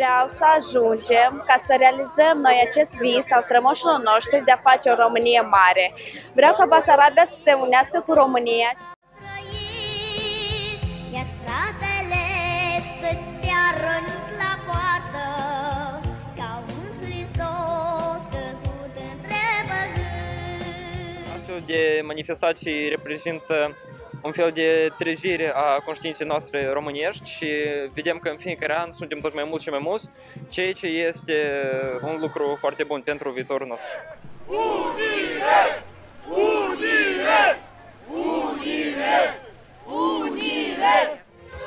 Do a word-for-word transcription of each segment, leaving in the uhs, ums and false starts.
vreau să ajungem ca să realizăm noi acest vis al strămoșilor noștri de a face o Românie mare. Vreau ca Basarabia să se unească cu România. Iar fratele să-ți stea rănit la poartă, ca un Hristos căzut între păgâni. Astfel de manifestații reprezintă un fel de trezire a conștiinței noastre românești și vedem că în fiecare an suntem tot mai mulți și mai mulți, ceea ce este un lucru foarte bun pentru viitorul nostru. Unire! Unire! Unire! Unire!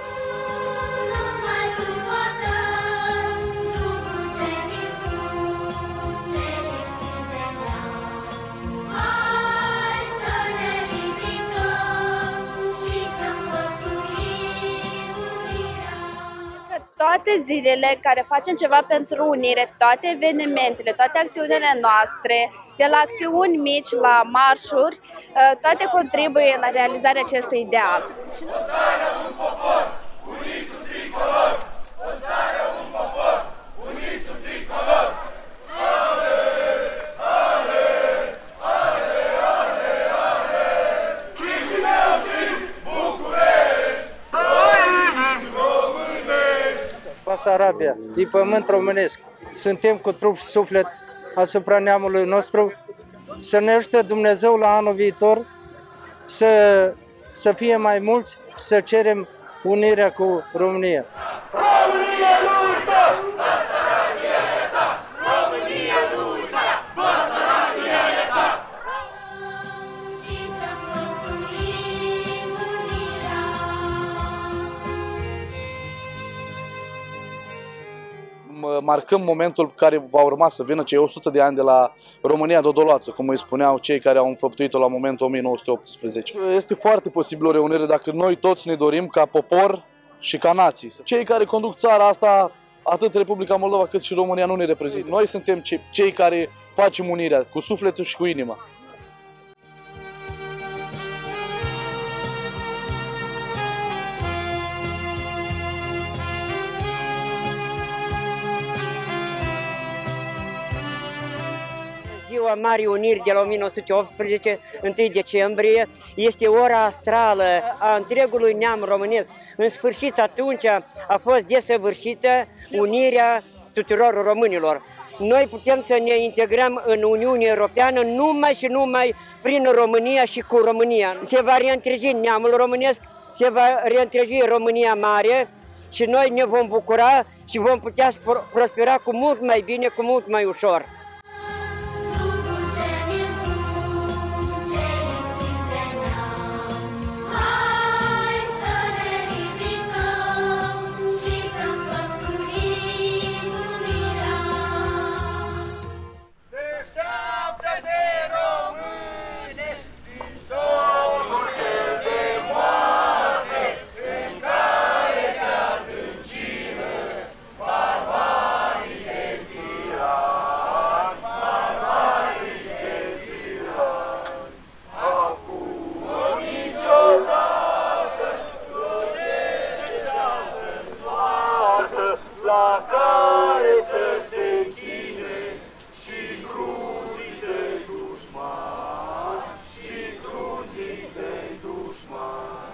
Toate zilele care facem ceva pentru unire, toate evenimentele, toate acțiunile noastre, de la acțiuni mici la marșuri, toate contribuie la realizarea acestui ideal. O țară, un popor, uniți sub tricolor! O țară, un popor, uniți sub tricolor! Ale, ale, ale, ale, ale! Chișinău și București! Noi românești! Basarabia, e pământ românesc. Suntem cu trup și suflet asupra neamului nostru. Să ne ajute Dumnezeu la anul viitor să, să fie mai mulți, să cerem unirea cu România. România nu uită! Basarabia e ta! România nu uită! Basarabia e ta! Și să păcălim unirea. Marcăm momentul care va urma să vină cei o sută de ani de la România Dodolață, cum îi spuneau cei care au înfăptuit-o la momentul o mie nouă sute optsprezece. Este foarte posibil o reunire dacă noi toți ne dorim ca popor și ca nații. Cei care conduc țara asta, atât Republica Moldova cât și România, nu ne reprezintă. Noi suntem cei care facem unirea cu sufletul și cu inima. Ziua Marii Uniri de la o mie nouă sute optsprezece, întâi decembrie, este ora astrală a întregului neam românesc. În sfârșit, atunci a fost desăvârșită unirea tuturor românilor. Noi putem să ne integrăm în Uniunea Europeană numai și numai prin România și cu România. Se va reîntregi neamul românesc, se va reîntregi România mare și noi ne vom bucura și vom putea prospera cu mult mai bine, cu mult mai ușor. La care să se închine și cruzii de dușmani, și cruzii de dușmani.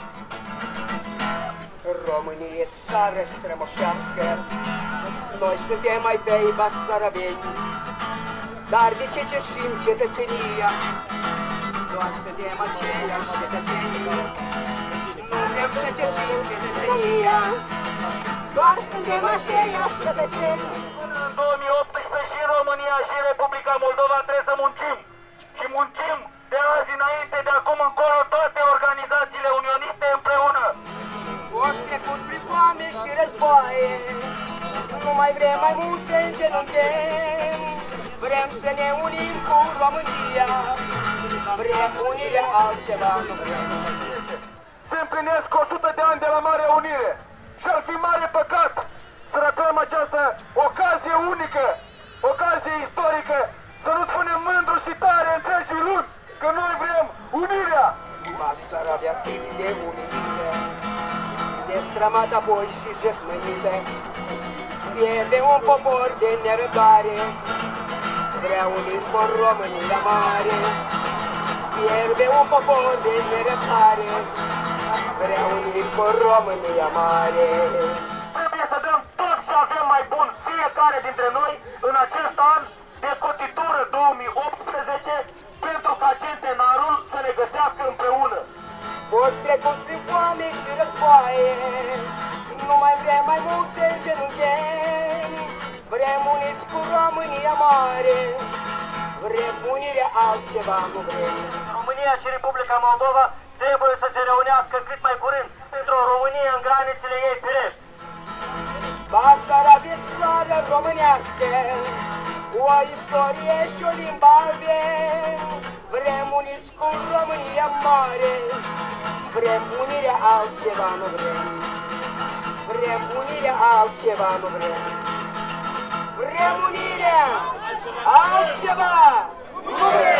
Românie, țară strămoșească, noi suntem mai bei basarabeni, dar de ce cerșim cetățenia? Doar suntem aceiași cetățeni, nu vrem să cerșim cetățenia. Doar suntem aceiași cetățeni. Până în două mii optsprezece și în România și în Republica Moldova trebuie să muncim. Și muncim de azi înainte, de acum încolo, toate organizațiile unioniste împreună. Oși trecuți prin foame și războaie, nu mai vrem mai mult să îngenunchem. Vrem să ne unim cu România, vrem unirea, altceva nu vrem. Se împlinesc o sută de ani de la Marea Unire. Și-ar fi mare păcat să ratăm această ocazie unică, ocazie istorică, să nu spunem mândru și tare întregii luni că noi vrem unirea. Basarabia tip de unire, destramat apoi și jecmănită, pierde un popor de nerăbdare, vrea unit cu România mare. Pierde un popor de nerăbdare, vrea unit cu România mare. Trebuie să dăm tot ce avem mai bun fiecare dintre noi în acest an de cotitură două mii optsprezece pentru ca centenarul să ne găsească împreună. Foști trecuți prin foame și războaie, nu mai vrem mai mult să îngenunchem. Vrem uniți cu România mare, vrem unirea, altceva nu vrem. România și Republica Moldova trebuie să se reunească cât mai curând pentru o Românie în granițele ei firești. Basarabia, țară românească, cu o istorie și o limbă avem. Vrem uniți cu România mare, vrem unirea, altceva nu vrem. Vrem unirea, altceva nu vrem. Vrem unirea, altceva nu vrem.